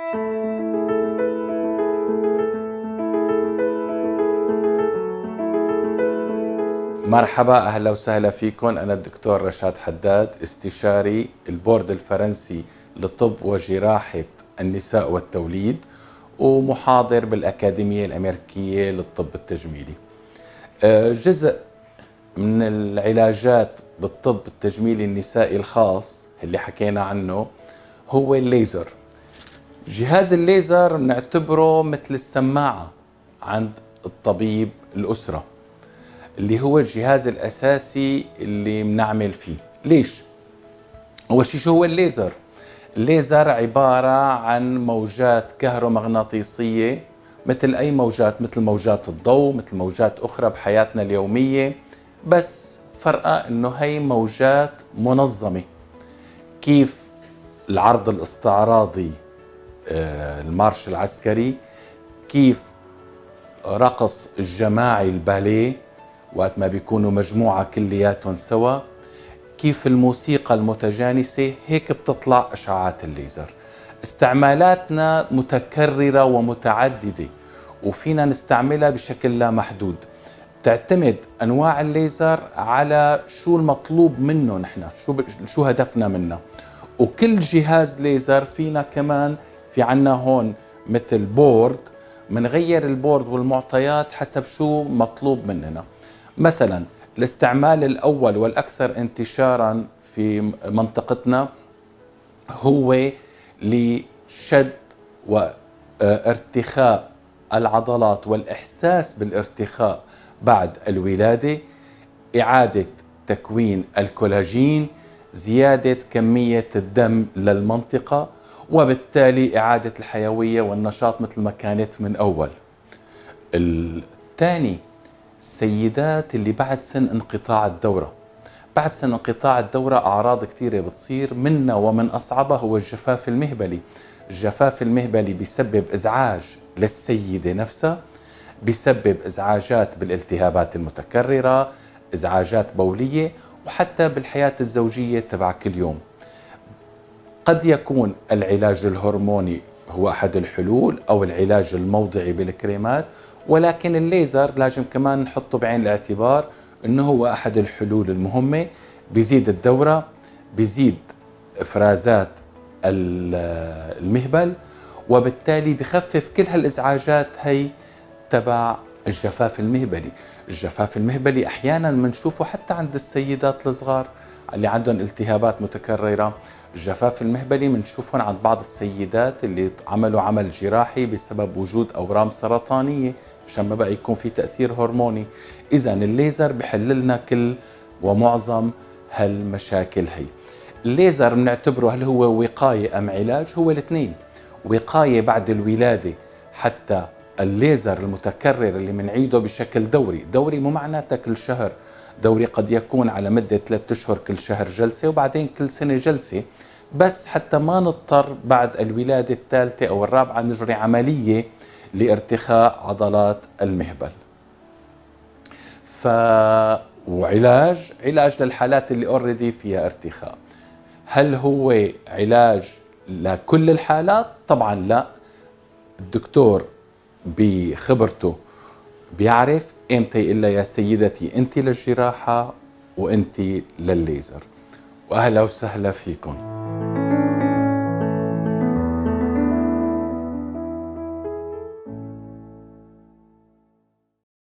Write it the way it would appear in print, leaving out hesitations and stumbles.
مرحبا، أهلا وسهلا فيكم. أنا الدكتور رشاد حداد، استشاري البورد الفرنسي لطب وجراحة النساء والتوليد، ومحاضر بالأكاديمية الأمريكية للطب التجميلي. جزء من العلاجات بالطب التجميلي النسائي الخاص اللي حكينا عنه هو الليزر. جهاز الليزر نعتبره مثل السماعة عند الطبيب الأسرة، اللي هو الجهاز الأساسي اللي بنعمل فيه. ليش؟ أول شيء شو هو الليزر؟ الليزر عبارة عن موجات كهرومغناطيسية مثل أي موجات، مثل موجات الضوء، مثل موجات أخرى بحياتنا اليومية، بس فرقها إنه هي موجات منظمة. كيف العرض الاستعراضي، المارش العسكري، كيف رقص الجماعي الباليه وقت ما بيكونوا مجموعة كلياتهم سوا، كيف الموسيقى المتجانسة، هيك بتطلع أشعاعات الليزر. استعمالاتنا متكررة ومتعددة، وفينا نستعملها بشكل لا محدود. تعتمد أنواع الليزر على شو المطلوب منه، نحن شو هدفنا منه. وكل جهاز ليزر فينا كمان في عنا هون مثل بورد، منغير البورد والمعطيات حسب شو مطلوب مننا. مثلا الاستعمال الأول والأكثر انتشارا في منطقتنا هو لشد وارتخاء العضلات والإحساس بالارتخاء بعد الولادة، إعادة تكوين الكولاجين، زيادة كمية الدم للمنطقة، وبالتالي إعادة الحيوية والنشاط مثل ما كانت من أول. الثاني، السيدات اللي بعد سن انقطاع الدورة. بعد سن انقطاع الدورة أعراض كثيرة بتصير، منها ومن أصعبها هو الجفاف المهبلي. الجفاف المهبلي بيسبب إزعاج للسيدة نفسها، بيسبب إزعاجات بالالتهابات المتكررة، إزعاجات بولية، وحتى بالحياة الزوجية تبع كل يوم. قد يكون العلاج الهرموني هو أحد الحلول أو العلاج الموضعي بالكريمات، ولكن الليزر لازم كمان نحطه بعين الاعتبار أنه هو أحد الحلول المهمة. بيزيد الدورة، بيزيد إفرازات المهبل، وبالتالي بخفف كل هالإزعاجات هي تبع الجفاف المهبلي. الجفاف المهبلي أحيانا بنشوفه حتى عند السيدات الصغار اللي عندهم التهابات متكررة. الجفاف المهبلي بنشوفهم عند بعض السيدات اللي عملوا عمل جراحي بسبب وجود أورام سرطانية، مشان ما بقى يكون في تأثير هرموني. إذا الليزر بحل لنا كل ومعظم هالمشاكل هي. الليزر بنعتبره هل هو وقاية أم علاج؟ هو الاثنين. وقاية بعد الولادة، حتى الليزر المتكرر اللي منعيده بشكل دوري مو معناته كل شهر، دوري قد يكون على مدة 3 أشهر، كل شهر جلسة، وبعدين كل سنة جلسة، بس حتى ما نضطر بعد الولادة الثالثة أو الرابعة نجري عملية لارتخاء عضلات المهبل. وعلاج للحالات اللي اوريدي فيها ارتخاء. هل هو علاج لكل الحالات؟ طبعا لا. الدكتور بخبرته بيعرف امتى يقول لها يا سيدتي انت للجراحة وانت للليزر. واهلا وسهلا فيكم.